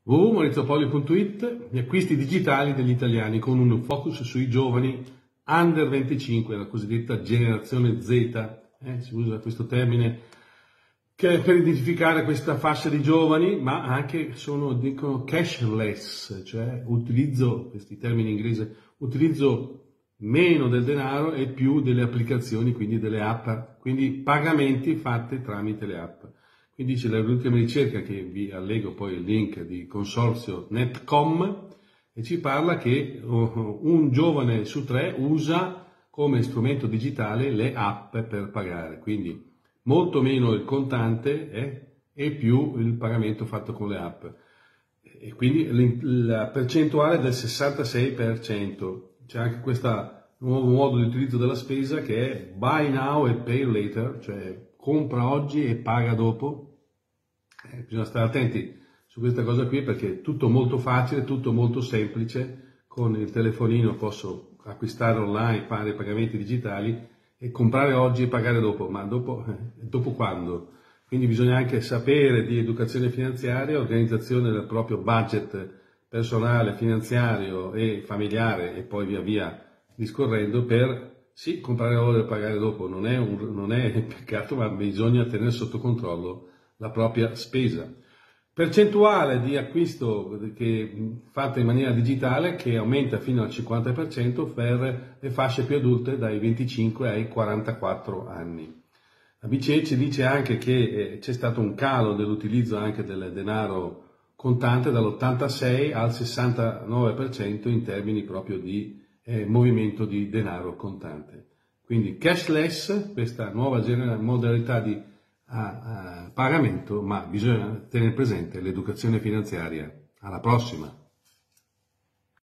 www.mauriziopolio.it, gli acquisti digitali degli italiani con un focus sui giovani under 25, la cosiddetta generazione Z, si usa questo termine che è per identificare questa fascia di giovani, ma anche dicono cashless, cioè utilizzo, questi termini in inglese, utilizzo meno del denaro e più delle applicazioni, quindi delle app, quindi pagamenti fatti tramite le app. Quindi c'è l'ultima ricerca, che vi allego poi il link, di consorzio Netcom, e ci parla che un giovane su 3 usa come strumento digitale le app per pagare, quindi molto meno il contante e più il pagamento fatto con le app. E quindi la percentuale è del 66%. C'è anche questo nuovo modo di utilizzo della spesa che è buy now e pay later, cioè compra oggi e paga dopo. Bisogna stare attenti su questa cosa qui, perché è tutto molto facile, tutto molto semplice. Con il telefonino posso acquistare online, fare i pagamenti digitali e comprare oggi e pagare dopo, ma dopo quando? Quindi bisogna anche sapere di educazione finanziaria, organizzazione del proprio budget personale, finanziario e familiare, e poi via via discorrendo, per sì, comprare ora e pagare dopo. Non è un peccato, ma bisogna tenere sotto controllo la propria spesa. Percentuale di acquisto fatta in maniera digitale che aumenta fino al 50% per le fasce più adulte, dai 25 ai 44 anni. La BCE ci dice anche che c'è stato un calo dell'utilizzo anche del denaro contante dall'86 al 69% in termini proprio di movimento di denaro contante. Quindi cashless, questa nuova modalità di pagamento, ma bisogna tenere presente l'educazione finanziaria. Alla prossima!